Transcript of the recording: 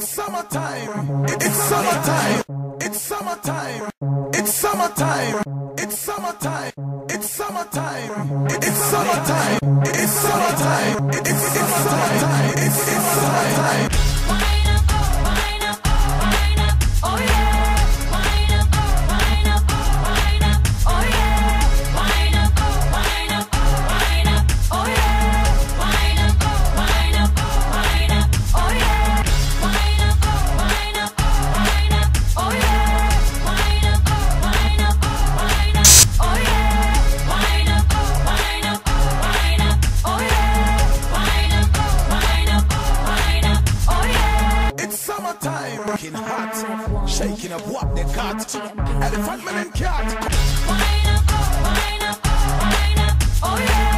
It's summertime. It's summertime. It's summertime. It's summertime. It's summertime. It's summertime. It's summertime. It's summertime. It's summertime. It's summertime. Wind up, wind up, wind up, oh yeah. Wind up, wind up, wind up, oh yeah. Wind up, wind up, wind up, oh yeah. Wind up, wind up, wind up, oh yeah. Wind up, wind up, wind up, oh yeah. Wind up, wind up, wind up, oh yeah. Wind up, wind up, wind up, oh yeah. Wind up, wind up, wind up, oh yeah. It's summertime. Working hot. Shaking up what they got. Elephant man and cat. Wind up, wind up, wind up, oh yeah.